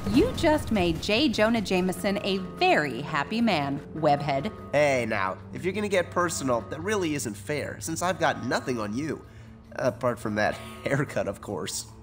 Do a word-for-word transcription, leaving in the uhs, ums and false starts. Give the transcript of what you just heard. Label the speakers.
Speaker 1: You just made J. Jonah Jameson a very happy man, webhead.
Speaker 2: Hey, now, if you're gonna get personal, that really isn't fair, since I've got nothing on you. Apart from that haircut, of course.